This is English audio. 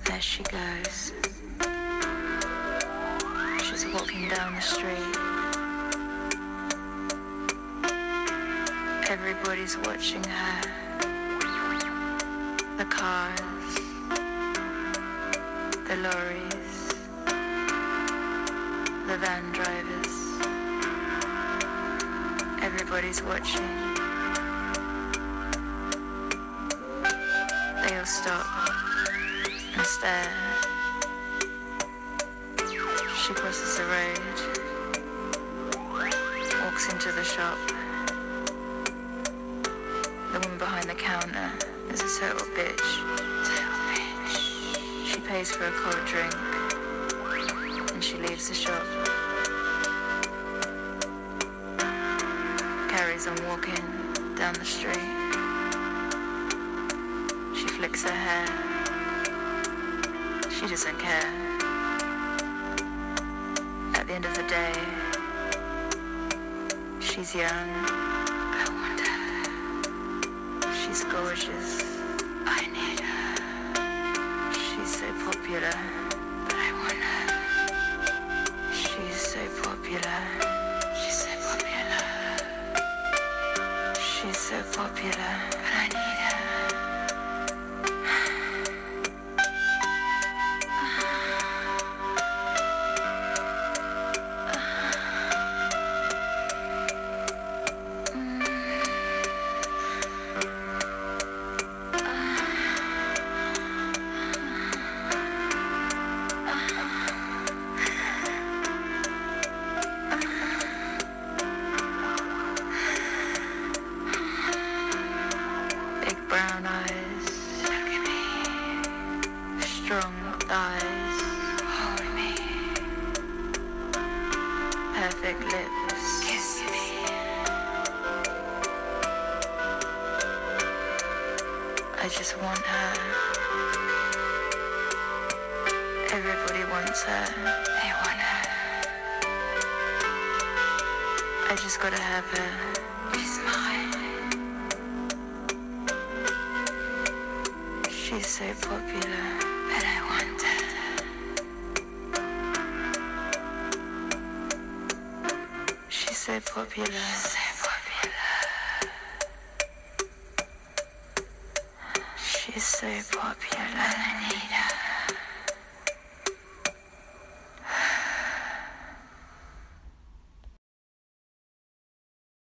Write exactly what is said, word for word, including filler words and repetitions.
There she goes. She's walking down the street. Everybody's watching her. The cars, the lorries, the van drivers. Everybody's watching. They all stop and stare. She crosses the road, walks into the shop. The woman behind the counter is a total bitch. Total bitch. She pays for a cold drink and she leaves the shop. Carries on walking down the street. She flicks her hair. She doesn't care. At the end of the day, she's young. I want her. She's gorgeous. I need her. She's so popular, but I want her. She's so popular. She's so popular. She's so popular, but I need her. Brown eyes, look at me. Strong thighs, hold me. Perfect lips, kiss me. I just want her. Everybody wants her. They want her. I just gotta have her. She's mine. She's so popular, but I want her. She's so popular. She's so popular. She's so popular. And I need her.